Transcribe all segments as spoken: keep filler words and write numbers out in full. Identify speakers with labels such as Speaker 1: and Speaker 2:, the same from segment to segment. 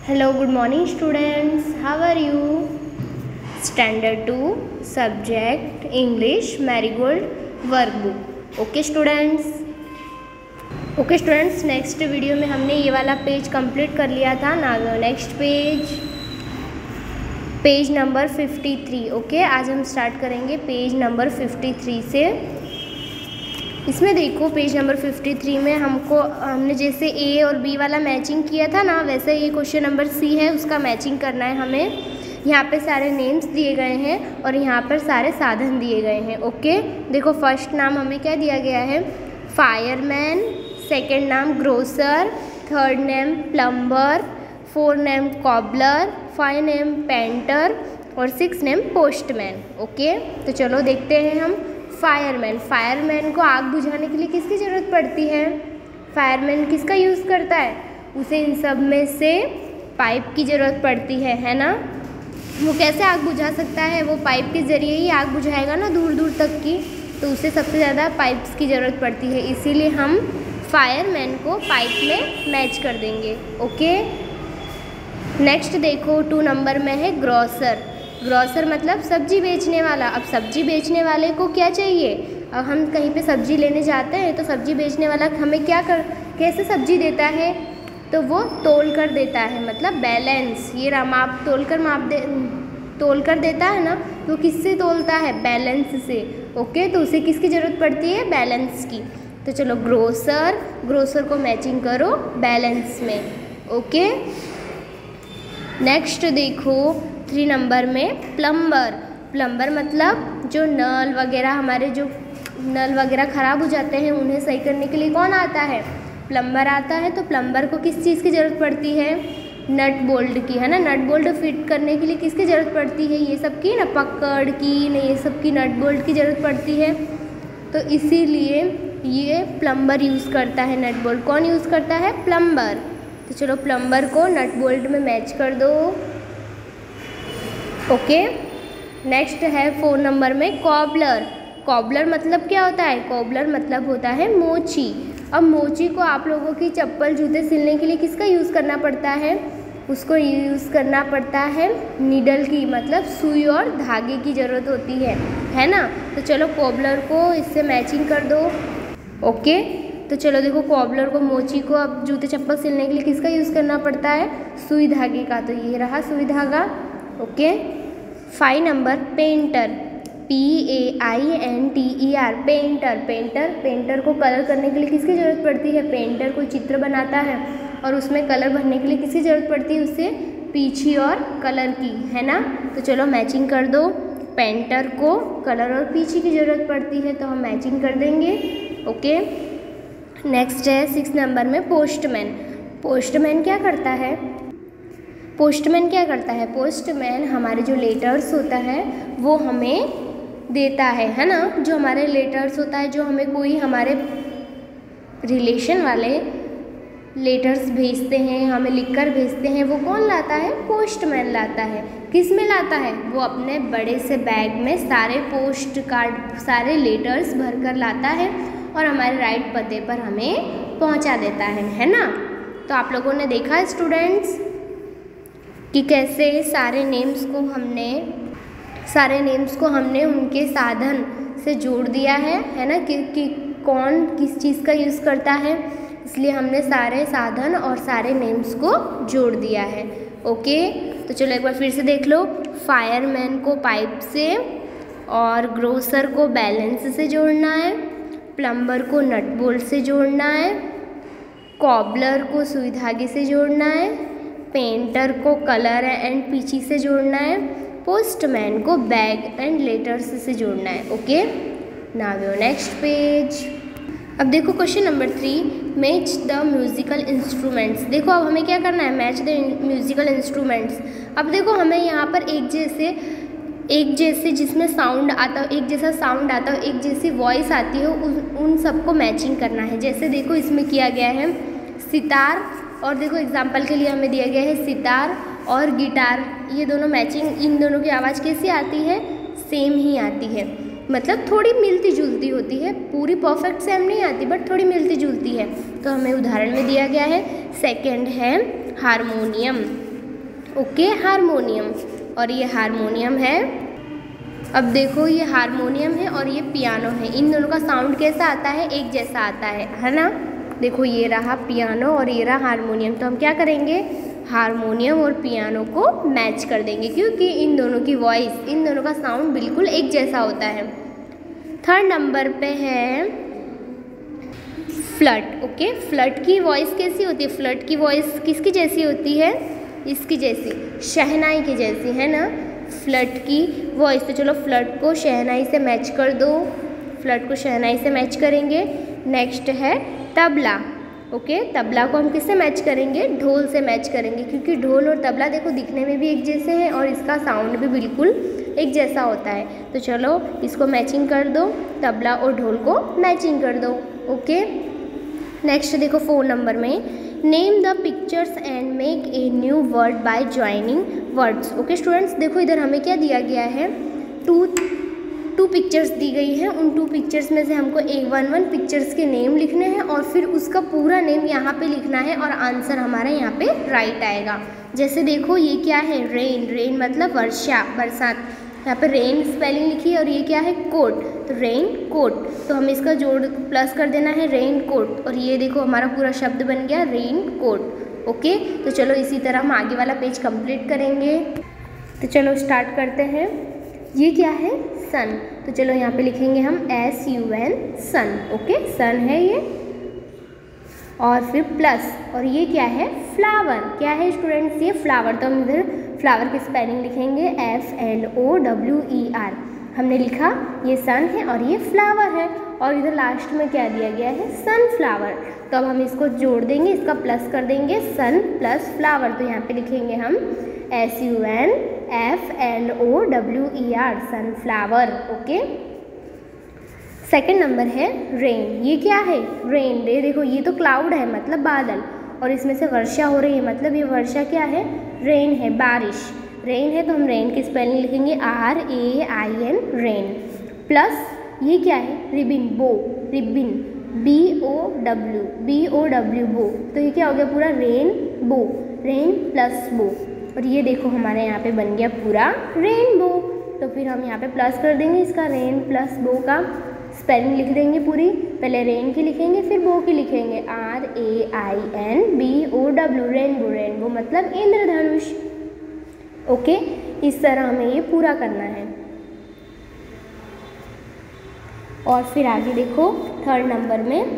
Speaker 1: Hello, good morning students. How are you? Standard two, subject English, Marigold workbook. Okay students. Okay students, next video में हमने ये वाला page complete कर लिया था ना। Next page page number fifty three. Okay, आज हम स्टार्ट करेंगे पेज नंबर फिफ्टी थ्री से। इसमें देखो पेज नंबर फिफ्टी थ्री में हमको हमने जैसे ए और बी वाला मैचिंग किया था ना, वैसे ये क्वेश्चन नंबर सी है, उसका मैचिंग करना है हमें। यहाँ पे सारे नेम्स दिए गए हैं और यहाँ पर सारे साधन दिए गए हैं। ओके, देखो फर्स्ट नाम हमें क्या दिया गया है, फायरमैन। सेकंड नाम grocer. Third name plumber. Four name cobbler. Five name painter और सिक्स नेम पोस्टमैन। ओके, तो चलो देखते हैं हम। फायरमैन फायरमैन को आग बुझाने के लिए किसकी ज़रूरत पड़ती है? फायरमैन किसका यूज़ करता है? उसे इन सब में से पाइप की ज़रूरत पड़ती है, है ना। वो कैसे आग बुझा सकता है? वो पाइप के ज़रिए ही आग बुझाएगा ना, दूर दूर तक की, तो उसे सबसे ज़्यादा पाइप्स की ज़रूरत पड़ती है। इसीलिए हम फायरमैन को पाइप में मैच कर देंगे। ओके, नेक्स्ट देखो टू नंबर में है ग्रोसर। ग्रोसर मतलब सब्जी बेचने वाला। अब सब्जी बेचने वाले को क्या चाहिए? अब हम कहीं पे सब्जी लेने जाते हैं तो सब्जी बेचने वाला हमें क्या कर कैसे सब्जी देता है? तो वो तोल कर देता है, मतलब बैलेंस। ये रहा, माप तोल कर माप दे तोल कर देता है ना, तो किससे तोलता है? बैलेंस से। ओके, तो उसे किसकी ज़रूरत पड़ती है? बैलेंस की। तो चलो ग्रोसर ग्रोसर को मैचिंग करो बैलेंस में। ओके, नेक्स्ट देखो थ्री नंबर में प्लम्बर। प्लम्बर मतलब जो नल वगैरह, हमारे जो नल वगैरह ख़राब हो जाते हैं उन्हें सही करने के लिए कौन आता है? प्लम्बर आता है। तो प्लम्बर को किस चीज़ की ज़रूरत पड़ती है? नट बोल्ट की, है ना। नट बोल्ट फिट करने के लिए किसकी ज़रूरत पड़ती है? ये सब की ना, पकड़ की ना, ये सब की नट बोल्ट की ज़रूरत पड़ती है। तो इसीलिए ये प्लम्बर यूज़ करता है नट बोल्ट। कौन यूज़ करता है? प्लम्बर। तो चलो प्लम्बर को नट बोल्ट में मैच कर दो। ओके, नेक्स्ट है फोर नंबर में कॉबलर। कॉबलर मतलब क्या होता है? कॉबलर मतलब होता है मोची। अब मोची को आप लोगों की चप्पल जूते सिलने के लिए किसका यूज़ करना पड़ता है? उसको यूज़ करना पड़ता है नीडल की, मतलब सुई और धागे की ज़रूरत होती है, है ना। तो चलो कॉबलर को इससे मैचिंग कर दो। ओके, तो चलो देखो कॉबलर को, मोची को अब जूते चप्पल सिलने के लिए किसका यूज़ करना पड़ता है? सुई धागे का। तो ये रहा सुई धागा। Okay, five number painter. P A I N T E R, painter. Painter painter को कलर करने के लिए किसकी ज़रूरत पड़ती है? पेंटर कोई चित्र बनाता है और उसमें कलर भरने के लिए किसकी ज़रूरत पड़ती है? उससे पीछे और कलर की, है ना। तो चलो मैचिंग कर दो। पेंटर को कलर और पीछे की ज़रूरत पड़ती है, तो हम मैचिंग कर देंगे। ओके, नेक्स्ट है सिक्स नंबर में पोस्टमैन। पोस्टमैन क्या करता है? पोस्टमैन क्या करता है? पोस्टमैन हमारे जो लेटर्स होता है वो हमें देता है, है ना। जो हमारे लेटर्स होता है, जो हमें कोई हमारे रिलेशन वाले लेटर्स भेजते हैं, हमें लिखकर भेजते हैं, वो कौन लाता है? पोस्टमैन लाता है। किस में लाता है? वो अपने बड़े से बैग में सारे पोस्ट कार्ड, सारे लेटर्स भर कर लाता है और हमारे राइट पते पर हमें पहुंचा देता है, है ना। तो आप लोगों ने देखा स्टूडेंट्स कि कैसे सारे नेम्स को हमने सारे नेम्स को हमने उनके साधन से जोड़ दिया है, है ना, कि, कि कौन किस चीज़ का यूज़ करता है। इसलिए हमने सारे साधन और सारे नेम्स को जोड़ दिया है। ओके, तो चलो एक बार फिर से देख लो। फायरमैन को पाइप से और ग्रोसर को बैलेंस से जोड़ना है। प्लम्बर को नट बोल्ट से जोड़ना है। कॉबलर को सुई धागे से जोड़ना है। पेंटर को कलर एंड पीछी से जोड़ना है। पोस्टमैन को बैग एंड लेटर्स से जोड़ना है। Okay, now your next page. अब देखो question number three, match the musical instruments. देखो अब हमें क्या करना है? Match the musical instruments. अब देखो हमें यहाँ पर एक जैसे एक जैसे जिसमें साउंड आता हो, एक जैसा साउंड आता हो, एक जैसी वॉइस आती हो, उन उन सबको मैचिंग करना है। जैसे देखो इसमें किया गया है सितार, और देखो एग्जाम्पल के लिए हमें दिया गया है सितार और गिटार। ये दोनों मैचिंग, इन दोनों की आवाज़ कैसी आती है? सेम ही आती है, मतलब थोड़ी मिलती जुलती होती है, पूरी परफेक्ट सेम नहीं आती बट थोड़ी मिलती जुलती है। तो हमें उदाहरण में दिया गया है। सेकंड है हारमोनियम। Okay, harmonium. और ये हारमोनियम है। अब देखो ये हारमोनियम है और ये पियानो है, इन दोनों का साउंड कैसा आता है, एक जैसा आता है, है ना। देखो ये रहा पियानो और ये रहा हारमोनियम, तो हम क्या करेंगे, हारमोनियम और पियानो को मैच कर देंगे, क्योंकि इन दोनों की वॉइस, इन दोनों का साउंड बिल्कुल एक जैसा होता है। थर्ड नंबर पे है फ्लट। ओके, फ्लट की वॉइस कैसी होती है, फ्लट की वॉइस किसकी जैसी होती है, इसकी जैसी, शहनाई की जैसी, है ना, फ्लट की वॉइस। तो चलो फ्लट को शहनाई से मैच कर दो, फ्लट को शहनाई से मैच करेंगे। नेक्स्ट है तबला। ओके, तबला को हम किससे मैच करेंगे, ढोल से मैच करेंगे, क्योंकि ढोल और तबला देखो दिखने में भी एक जैसे हैं और इसका साउंड भी बिल्कुल एक जैसा होता है। तो चलो इसको मैचिंग कर दो, तबला और ढोल को मैचिंग कर दो। ओके, नेक्स्ट देखो फोर नंबर में, name the pictures and make a new word by joining words. Okay students, देखो इधर हमें क्या दिया गया है, टू टू पिक्चर्स दी गई हैं, उन टू पिक्चर्स में से हमको एक वन वन पिक्चर्स के नेम लिखने हैं और फिर उसका पूरा नेम यहाँ पे लिखना है और आंसर हमारा यहाँ पे राइट आएगा। जैसे देखो ये क्या है, रेन, रेन मतलब वर्षा, बरसात, यहाँ पे रेन स्पेलिंग लिखी है और ये क्या है, कोट, तो रेन कोट, तो हमें इसका जोड़ प्लस कर देना है रेन कोट, और ये देखो हमारा पूरा शब्द बन गया रेन कोट। ओके, तो चलो इसी तरह हम आगे वाला पेज कंप्लीट करेंगे। तो चलो स्टार्ट करते हैं। ये क्या है, सन, तो चलो यहाँ पे लिखेंगे हम S U N, sun. Okay, sun है ये, और फिर प्लस, और ये क्या है, फ्लावर। क्या है स्टूडेंट्स, ये फ्लावर, तो हम इधर फ्लावर की स्पेलिंग लिखेंगे F L O W E R. हमने लिखा ये सन है और ये फ्लावर है, और इधर लास्ट में क्या दिया गया है, सनफ्लावर। तो अब हम इसको जोड़ देंगे, इसका प्लस कर देंगे, सन प्लस फ्लावर, तो यहाँ पे लिखेंगे हम S U N F L O W E R, sunflower. Okay, second number है रेन। ये क्या है, रेन, ये देखो ये तो क्लाउड है मतलब बादल, और इसमें से वर्षा हो रही है, मतलब ये वर्षा क्या है, रेन है, बारिश, रेन है, तो हम रेन की स्पेलिंग लिखेंगे R A I N, rain. Plus ये क्या है, ribbon, bow, ribbon, B O W, B O W, bow, तो ये क्या हो गया पूरा रेन बो, रेन प्लस बो, और ये देखो हमारे यहाँ पे बन गया पूरा रेनबो। तो फिर हम यहाँ पे प्लस कर देंगे, इसका रेन प्लस बो का स्पेलिंग लिख देंगे पूरी, पहले रेन की लिखेंगे फिर बो की लिखेंगे, R A I N B O W, rainbow, rainbow मतलब इंद्रधनुष। ओके, इस तरह हमें ये पूरा करना है। और फिर आगे देखो थर्ड नंबर में,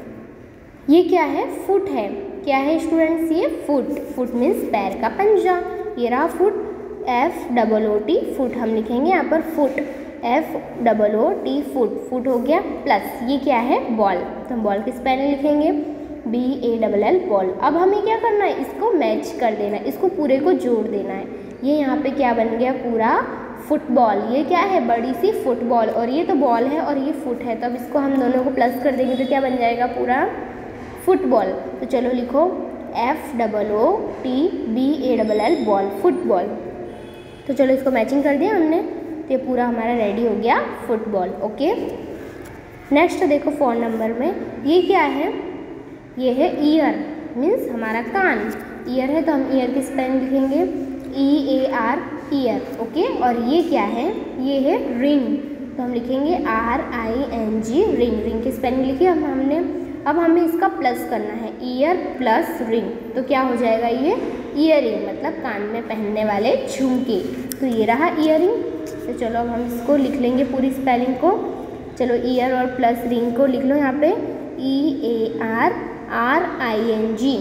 Speaker 1: ये क्या है, फुट है। क्या है स्टूडेंट्स, ये फुट, फुट मीन्स पैर का पंजा, ये रहा foot, F double O T, foot हम लिखेंगे यहाँ पर foot, F double O T, foot, foot हो गया। प्लस ये क्या है, बॉल, तो हम बॉल की स्पेलिंग लिखेंगे B A double L, ball. अब हमें क्या करना है, इसको मैच कर देना है, इसको पूरे को जोड़ देना है। ये यहाँ पे क्या बन गया पूरा फुटबॉल, ये क्या है, बड़ी सी फुटबॉल, और ये तो बॉल है और ये फुट है, तो अब इसको हम दोनों को प्लस कर देंगे तो क्या बन जाएगा पूरा फुटबॉल। तो चलो लिखो F double O T B A double L, ball, football. तो चलो इसको मैचिंग कर दिया हमने, तो ये पूरा हमारा रेडी हो गया फुटबॉल। ओके, नेक्स्ट देखो फोर नंबर में, ये क्या है, ये है ईयर, मीन्स हमारा कान, ईयर है तो हम ईयर की स्पेलिंग लिखेंगे E A R, ear. Okay, और ये क्या है, ये है रिंग, तो हम लिखेंगे R I N G, ring, ring की स्पेलिंग लिखी हम हमने। अब हमें इसका प्लस करना है, ईयर प्लस रिंग, तो क्या हो जाएगा, ये ईयरिंग मतलब कान में पहनने वाले झुमके, तो ये रहा ईयरिंग। तो चलो अब हम इसको लिख लेंगे पूरी स्पेलिंग को। चलो ईयर और प्लस रिंग को लिख लो यहाँ पे, E A R R I N G,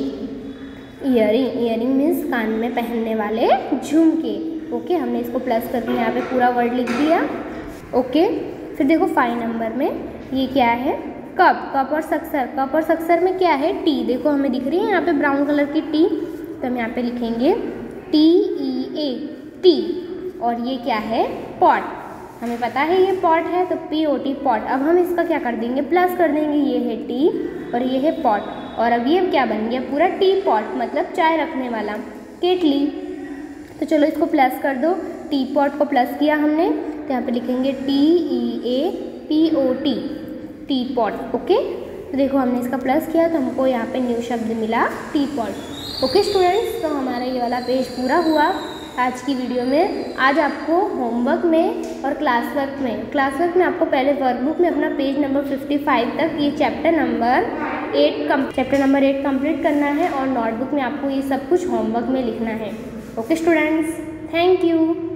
Speaker 1: earring, earring means कान में पहनने वाले झुमके। ओके, हमने इसको प्लस करके यहाँ पे पूरा वर्ड लिख दिया। ओके, फिर देखो फाइव नंबर में, ये क्या है, कप, कप और सक्सर, कप और सक्सर में क्या है, टी, देखो हमें दिख रही है यहाँ पे ब्राउन कलर की टी, तो हम यहाँ पे लिखेंगे टी ई ए, टी। और ये क्या है, पॉट, हमें पता है ये पॉट है, तो पी ओ टी, पॉट। अब हम इसका क्या कर देंगे, प्लस कर देंगे, ये है टी और ये है पॉट, और अब ये क्या बन गया पूरा टी पॉट, मतलब चाय रखने वाला, केटली। तो चलो इसको प्लस कर दो, टी पॉट को प्लस किया हमने, तो यहाँ पे लिखेंगे T E A P O T, teapot. Okay, तो देखो हमने इसका प्लस किया तो हमको यहाँ पे न्यू शब्द मिला टी पॉट। ओके स्टूडेंट्स, तो हमारा ये वाला पेज पूरा हुआ आज की वीडियो में। आज आपको होमवर्क में और क्लास वर्क में क्लास वर्क में आपको पहले वर्कबुक में अपना पेज नंबर पचपन तक ये चैप्टर नंबर एट कम चैप्टर नंबर एट कंप्लीट करना है और नोटबुक में आपको ये सब कुछ होमवर्क में लिखना है। Okay students, thank you.